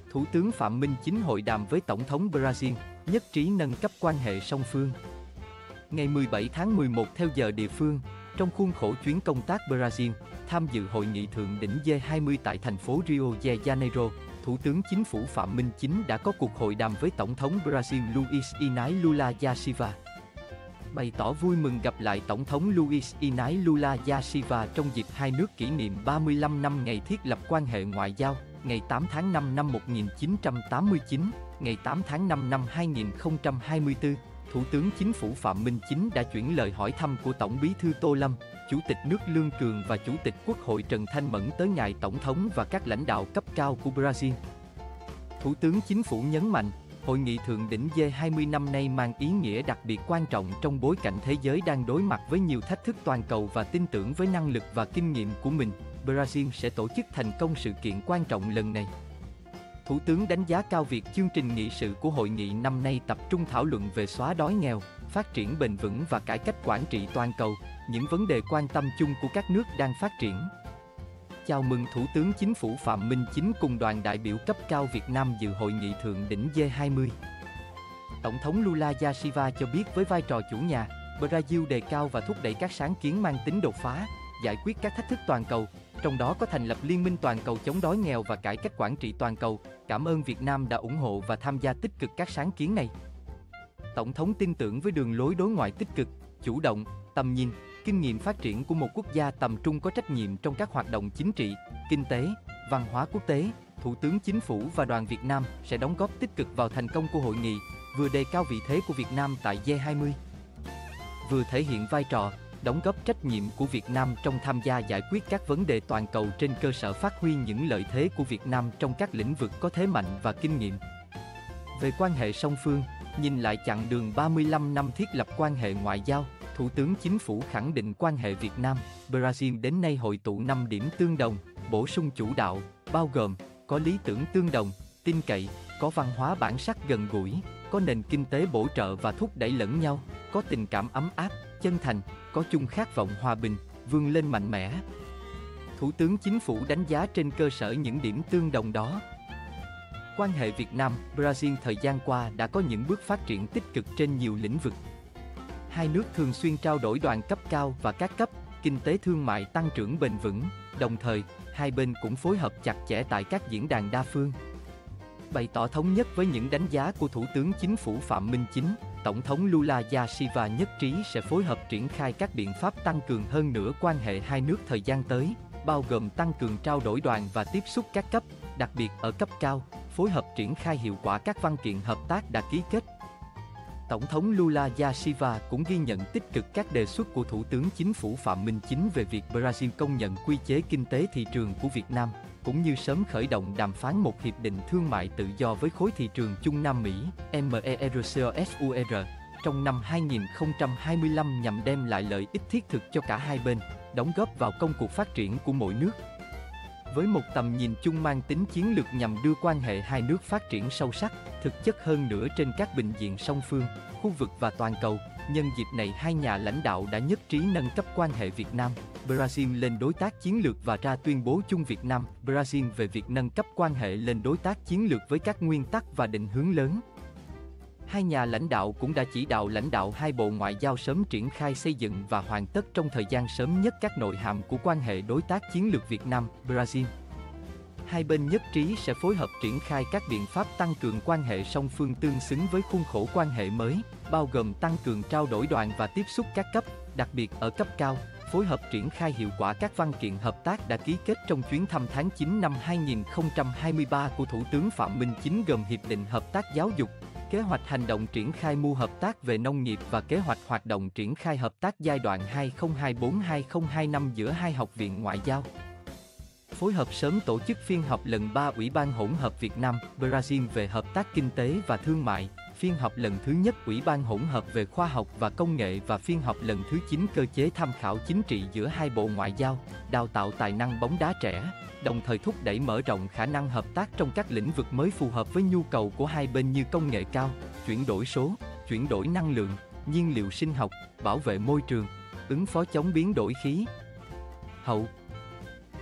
Thủ tướng Phạm Minh Chính hội đàm với Tổng thống Brazil, nhất trí nâng cấp quan hệ song phương. Ngày 17 tháng 11 theo giờ địa phương, trong khuôn khổ chuyến công tác Brazil, tham dự hội nghị thượng đỉnh G20 tại thành phố Rio de Janeiro, Thủ tướng Chính phủ Phạm Minh Chính đã có cuộc hội đàm với Tổng thống Brazil Luiz Inácio Lula da Silva. Bày tỏ vui mừng gặp lại Tổng thống Luiz Inácio Lula da Silva trong dịp hai nước kỷ niệm 35 năm ngày thiết lập quan hệ ngoại giao, ngày 8 tháng 5 năm 1989, ngày 8 tháng 5 năm 2024. Thủ tướng Chính phủ Phạm Minh Chính đã chuyển lời hỏi thăm của Tổng bí thư Tô Lâm, Chủ tịch nước Lương Cường và Chủ tịch Quốc hội Trần Thanh Mẫn tới ngài Tổng thống và các lãnh đạo cấp cao của Brazil. Thủ tướng Chính phủ nhấn mạnh, Hội nghị thượng đỉnh G20 năm nay mang ý nghĩa đặc biệt quan trọng trong bối cảnh thế giới đang đối mặt với nhiều thách thức toàn cầu và tin tưởng với năng lực và kinh nghiệm của mình, Brazil sẽ tổ chức thành công sự kiện quan trọng lần này. Thủ tướng đánh giá cao việc chương trình nghị sự của hội nghị năm nay tập trung thảo luận về xóa đói nghèo, phát triển bền vững và cải cách quản trị toàn cầu, những vấn đề quan tâm chung của các nước đang phát triển. Chào mừng Thủ tướng Chính phủ Phạm Minh Chính cùng đoàn đại biểu cấp cao Việt Nam dự hội nghị thượng đỉnh G20. Tổng thống Lula da Silva cho biết với vai trò chủ nhà, Brazil đề cao và thúc đẩy các sáng kiến mang tính đột phá, giải quyết các thách thức toàn cầu, trong đó có thành lập Liên minh toàn cầu chống đói nghèo và cải cách quản trị toàn cầu. Cảm ơn Việt Nam đã ủng hộ và tham gia tích cực các sáng kiến này. Tổng thống tin tưởng với đường lối đối ngoại tích cực, chủ động, tầm nhìn, kinh nghiệm phát triển của một quốc gia tầm trung có trách nhiệm trong các hoạt động chính trị, kinh tế, văn hóa quốc tế, Thủ tướng Chính phủ và đoàn Việt Nam sẽ đóng góp tích cực vào thành công của hội nghị, vừa đề cao vị thế của Việt Nam tại G20, vừa thể hiện vai trò, đóng góp trách nhiệm của Việt Nam trong tham gia giải quyết các vấn đề toàn cầu trên cơ sở phát huy những lợi thế của Việt Nam trong các lĩnh vực có thế mạnh và kinh nghiệm. Về quan hệ song phương, nhìn lại chặng đường 35 năm thiết lập quan hệ ngoại giao, Thủ tướng Chính phủ khẳng định quan hệ Việt Nam, Brazil đến nay hội tụ 5 điểm tương đồng, bổ sung chủ đạo, bao gồm, có lý tưởng tương đồng, tin cậy, có văn hóa bản sắc gần gũi, có nền kinh tế bổ trợ và thúc đẩy lẫn nhau, có tình cảm ấm áp, chân thành, có chung khát vọng hòa bình, vươn lên mạnh mẽ. Thủ tướng Chính phủ đánh giá trên cơ sở những điểm tương đồng đó. Quan hệ Việt Nam-Brazil thời gian qua đã có những bước phát triển tích cực trên nhiều lĩnh vực. Hai nước thường xuyên trao đổi đoàn cấp cao và các cấp, kinh tế thương mại tăng trưởng bền vững, đồng thời, hai bên cũng phối hợp chặt chẽ tại các diễn đàn đa phương. Bày tỏ thống nhất với những đánh giá của Thủ tướng Chính phủ Phạm Minh Chính, Tổng thống Lula da Silva nhất trí sẽ phối hợp triển khai các biện pháp tăng cường hơn nữa quan hệ hai nước thời gian tới, bao gồm tăng cường trao đổi đoàn và tiếp xúc các cấp, đặc biệt ở cấp cao, phối hợp triển khai hiệu quả các văn kiện hợp tác đã ký kết. Tổng thống Lula da Silva cũng ghi nhận tích cực các đề xuất của Thủ tướng Chính phủ Phạm Minh Chính về việc Brazil công nhận quy chế kinh tế thị trường của Việt Nam, cũng như sớm khởi động đàm phán một hiệp định thương mại tự do với khối thị trường chung Nam Mỹ, MERCOSUR, trong năm 2025 nhằm đem lại lợi ích thiết thực cho cả hai bên, đóng góp vào công cuộc phát triển của mỗi nước. Với một tầm nhìn chung mang tính chiến lược nhằm đưa quan hệ hai nước phát triển sâu sắc, thực chất hơn nữa trên các bình diện song phương, khu vực và toàn cầu, nhân dịp này hai nhà lãnh đạo đã nhất trí nâng cấp quan hệ Việt Nam, Brazil lên đối tác chiến lược và ra tuyên bố chung Việt Nam, Brazil về việc nâng cấp quan hệ lên đối tác chiến lược với các nguyên tắc và định hướng lớn. Hai nhà lãnh đạo cũng đã chỉ đạo lãnh đạo hai bộ ngoại giao sớm triển khai xây dựng và hoàn tất trong thời gian sớm nhất các nội hàm của quan hệ đối tác chiến lược Việt Nam-Brazil. Hai bên nhất trí sẽ phối hợp triển khai các biện pháp tăng cường quan hệ song phương tương xứng với khuôn khổ quan hệ mới, bao gồm tăng cường trao đổi đoàn và tiếp xúc các cấp, đặc biệt ở cấp cao, phối hợp triển khai hiệu quả các văn kiện hợp tác đã ký kết trong chuyến thăm tháng 9 năm 2023 của Thủ tướng Phạm Minh Chính gồm Hiệp định Hợp tác Giáo dục, Kế hoạch hành động triển khai mưu hợp tác về nông nghiệp và Kế hoạch hoạt động triển khai hợp tác giai đoạn 2024-2025 giữa hai học viện ngoại giao. Phối hợp sớm tổ chức phiên họp lần 3 Ủy ban hỗn hợp Việt Nam-Brazil về hợp tác kinh tế và thương mại, phiên họp lần thứ nhất Ủy ban hỗn hợp về khoa học và công nghệ và phiên họp lần thứ 9 cơ chế tham khảo chính trị giữa hai bộ ngoại giao, đào tạo tài năng bóng đá trẻ, đồng thời thúc đẩy mở rộng khả năng hợp tác trong các lĩnh vực mới phù hợp với nhu cầu của hai bên như công nghệ cao, chuyển đổi số, chuyển đổi năng lượng, nhiên liệu sinh học, bảo vệ môi trường, ứng phó chống biến đổi khí hậu.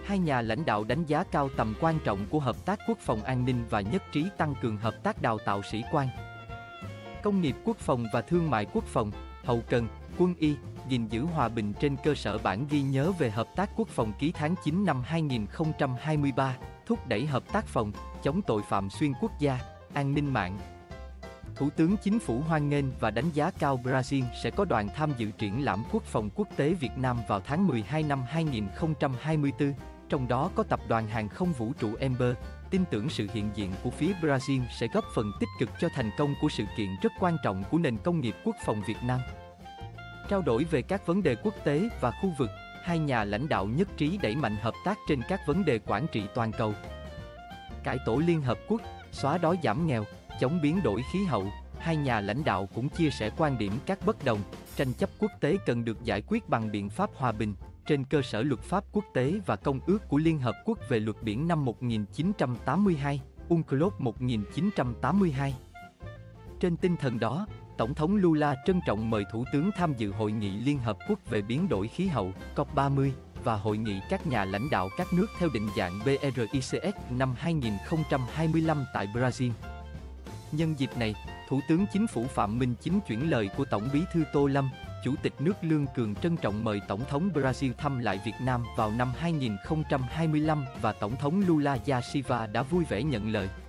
Hai nhà lãnh đạo đánh giá cao tầm quan trọng của hợp tác quốc phòng an ninh và nhất trí tăng cường hợp tác đào tạo sĩ quan. Công nghiệp quốc phòng và thương mại quốc phòng, hậu cần, quân y, gìn giữ hòa bình trên cơ sở bản ghi nhớ về hợp tác quốc phòng ký tháng 9 năm 2023, thúc đẩy hợp tác phòng, chống tội phạm xuyên quốc gia, an ninh mạng. Thủ tướng Chính phủ hoan nghênh và đánh giá cao Brazil sẽ có đoàn tham dự triển lãm quốc phòng quốc tế Việt Nam vào tháng 12 năm 2024, trong đó có tập đoàn hàng không vũ trụ Embraer. Tin tưởng sự hiện diện của phía Brazil sẽ góp phần tích cực cho thành công của sự kiện rất quan trọng của nền công nghiệp quốc phòng Việt Nam. Trao đổi về các vấn đề quốc tế và khu vực, hai nhà lãnh đạo nhất trí đẩy mạnh hợp tác trên các vấn đề quản trị toàn cầu. Cải tổ Liên Hợp Quốc, xóa đói giảm nghèo, chống biến đổi khí hậu, hai nhà lãnh đạo cũng chia sẻ quan điểm các bất đồng, tranh chấp quốc tế cần được giải quyết bằng biện pháp hòa bình, trên cơ sở luật pháp quốc tế và Công ước của Liên Hợp Quốc về luật biển năm 1982, UNCLOS 1982. Trên tinh thần đó, Tổng thống Lula trân trọng mời Thủ tướng tham dự Hội nghị Liên Hợp Quốc về biến đổi khí hậu COP30 và Hội nghị các nhà lãnh đạo các nước theo định dạng BRICS năm 2025 tại Brazil. Nhân dịp này, Thủ tướng Chính phủ Phạm Minh Chính chuyển lời của Tổng bí thư Tô Lâm, Chủ tịch nước Lương Cường trân trọng mời Tổng thống Brazil thăm lại Việt Nam vào năm 2025 và Tổng thống Lula da Silva đã vui vẻ nhận lời.